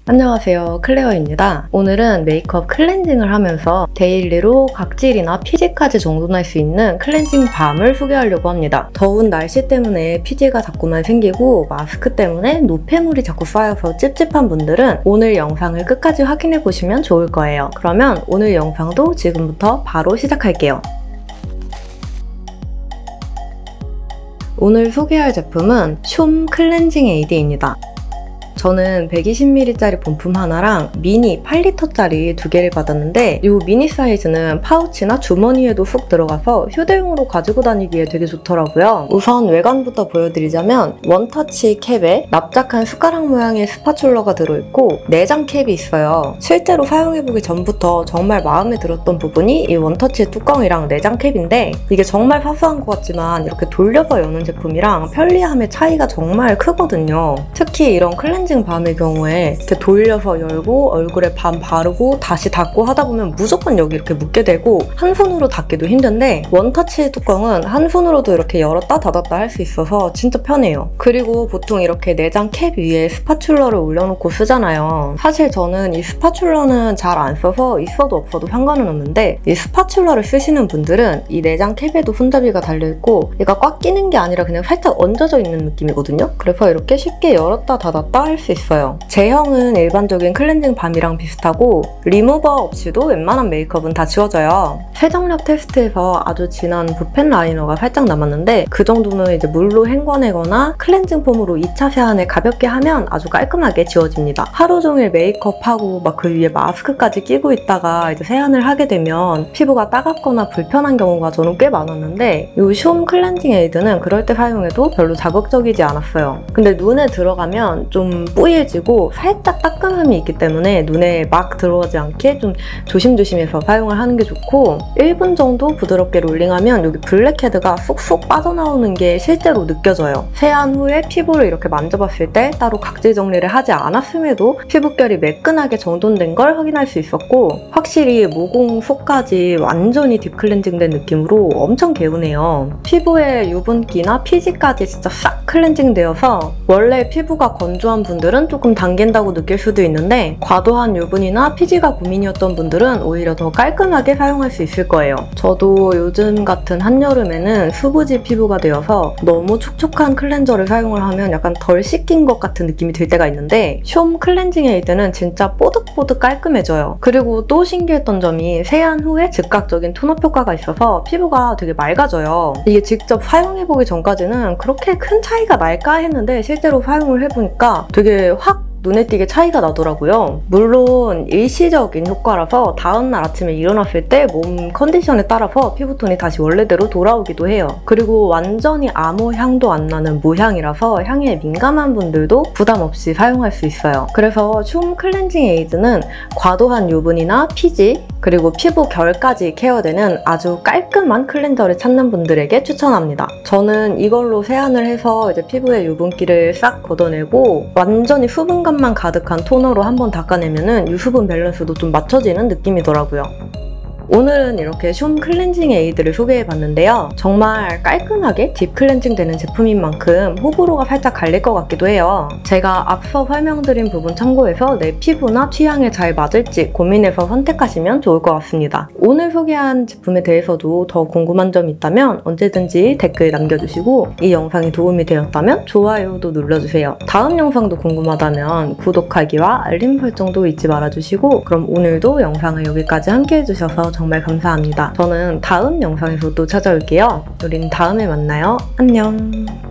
안녕하세요, 클레어입니다. 오늘은 메이크업 클렌징을 하면서 데일리로 각질이나 피지까지 정돈할 수 있는 클렌징 밤을 소개하려고 합니다. 더운 날씨 때문에 피지가 자꾸만 생기고 마스크 때문에 노폐물이 자꾸 쌓여서 찝찝한 분들은 오늘 영상을 끝까지 확인해보시면 좋을 거예요. 그러면 오늘 영상도 지금부터 바로 시작할게요. 오늘 소개할 제품은 숀 클렌징 에이드입니다. 저는 120ml짜리 본품 하나랑 미니 8리터짜리 2개를 받았는데 이 미니 사이즈는 파우치나 주머니에도 훅 들어가서 휴대용으로 가지고 다니기에 되게 좋더라고요. 우선 외관부터 보여드리자면 원터치 캡에 납작한 숟가락 모양의 스파츌러가 들어있고 내장 캡이 있어요. 실제로 사용해보기 전부터 정말 마음에 들었던 부분이 이 원터치 뚜껑이랑 내장 캡인데 이게 정말 사소한 것 같지만 이렇게 돌려서 여는 제품이랑 편리함의 차이가 정말 크거든요. 특히 이런 클렌징 밤의 경우에 이렇게 돌려서 열고 얼굴에 밤 바르고 다시 닫고 하다 보면 무조건 여기 이렇게 묻게 되고 한 손으로 닫기도 힘든데 원터치 뚜껑은 한 손으로도 이렇게 열었다 닫았다 할 수 있어서 진짜 편해요. 그리고 보통 이렇게 내장 캡 위에 스파츌러를 올려놓고 쓰잖아요. 사실 저는 이 스파츌러는 잘 안 써서 있어도 없어도 상관은 없는데 이 스파츌러를 쓰시는 분들은 이 내장 캡에도 손잡이가 달려있고 얘가 꽉 끼는 게 아니라 그냥 살짝 얹어져 있는 느낌이거든요. 그래서 이렇게 쉽게 열었다 닫았다 할 수 있어요. 제형은 일반적인 클렌징 밤이랑 비슷하고 리무버 없이도 웬만한 메이크업은 다 지워져요. 세정력 테스트에서 아주 진한 붓펜 라이너가 살짝 남았는데 그 정도는 이제 물로 헹궈내거나 클렌징 폼으로 2차 세안을 가볍게 하면 아주 깔끔하게 지워집니다. 하루 종일 메이크업하고 막 그 위에 마스크까지 끼고 있다가 이제 세안을 하게 되면 피부가 따갑거나 불편한 경우가 저는 꽤 많았는데 이 숀 클렌징 에이드는 그럴 때 사용해도 별로 자극적이지 않았어요. 근데 눈에 들어가면 좀 뿌얘지고 살짝 따끔함이 있기 때문에 눈에 막 들어오지 않게 좀 조심조심해서 사용을 하는 게 좋고 1분 정도 부드럽게 롤링하면 여기 블랙헤드가 쏙쏙 빠져나오는 게 실제로 느껴져요. 세안 후에 피부를 이렇게 만져봤을 때 따로 각질 정리를 하지 않았음에도 피부결이 매끈하게 정돈된 걸 확인할 수 있었고 확실히 모공 속까지 완전히 딥클렌징된 느낌으로 엄청 개운해요. 피부에 유분기나 피지까지 진짜 싹 클렌징 되어서 원래 피부가 건조한 분들은 조금 당긴다고 느낄 수도 있는데 과도한 유분이나 피지가 고민이었던 분들은 오히려 더 깔끔하게 사용할 수 있을 거예요. 저도 요즘 같은 한여름에는 수부지 피부가 되어서 너무 촉촉한 클렌저를 사용을 하면 약간 덜 씻긴 것 같은 느낌이 들 때가 있는데 숀 클렌징 에이드는 진짜 뽀득뽀득 깔끔해져요. 그리고 또 신기했던 점이 세안 후에 즉각적인 톤업 효과가 있어서 피부가 되게 맑아져요. 이게 직접 사용해보기 전까지는 그렇게 큰 차이가 날까 했는데 실제로 사용을 해보니까 되게 확 눈에 띄게 차이가 나더라고요. 물론 일시적인 효과라서 다음날 아침에 일어났을 때 몸 컨디션에 따라서 피부톤이 다시 원래대로 돌아오기도 해요. 그리고 완전히 아무 향도 안 나는 무향이라서 향에 민감한 분들도 부담 없이 사용할 수 있어요. 그래서 숀 클렌징 에이드는 과도한 유분이나 피지 그리고 피부 결까지 케어되는 아주 깔끔한 클렌저를 찾는 분들에게 추천합니다. 저는 이걸로 세안을 해서 이제 피부의 유분기를 싹 걷어내고 완전히 수분감만 가득한 토너로 한번 닦아내면은 유수분 밸런스도 좀 맞춰지는 느낌이더라고요. 오늘은 이렇게 숀 클렌징 에이드를 소개해봤는데요. 정말 깔끔하게 딥 클렌징 되는 제품인 만큼 호불호가 살짝 갈릴 것 같기도 해요. 제가 앞서 설명드린 부분 참고해서 내 피부나 취향에 잘 맞을지 고민해서 선택하시면 좋을 것 같습니다. 오늘 소개한 제품에 대해서도 더 궁금한 점이 있다면 언제든지 댓글 남겨주시고 이 영상이 도움이 되었다면 좋아요도 눌러주세요. 다음 영상도 궁금하다면 구독하기와 알림 설정도 잊지 말아주시고 그럼 오늘도 영상을 여기까지 함께 해주셔서 정말 감사합니다. 저는 다음 영상에서 또 찾아올게요. 우린 다음에 만나요. 안녕.